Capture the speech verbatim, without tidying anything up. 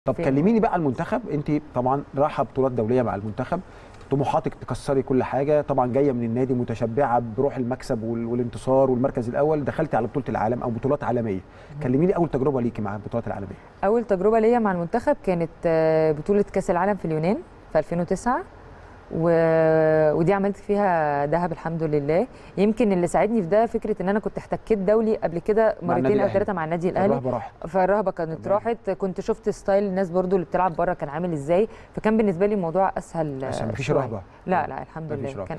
طب كلميني بقى على المنتخب. انت طبعا رايحه بطولات دوليه مع المنتخب، طموحاتك تكسري كل حاجه، طبعا جايه من النادي متشبعه بروح المكسب والانتصار والمركز الاول، دخلتي على بطوله العالم او بطولات عالميه. كلميني اول تجربه ليكي مع البطولات العالميه. اول تجربه ليا مع المنتخب كانت بطوله كاس العالم في اليونان في ألفين وتسعة، و... ودي عملت فيها ذهب الحمد لله. يمكن اللي ساعدني في ده فكره ان انا كنت احتكيت دولي قبل كده مرتين او ثلاثه مع النادي الاهلي. الرهبه راحت، فالرهبه كانت راحت، كنت شفت ستايل الناس برضو اللي بتلعب بره كان عامل ازاي، فكان بالنسبه لي الموضوع اسهل. عشان مفيش رهبه. لا لا الحمد لله كان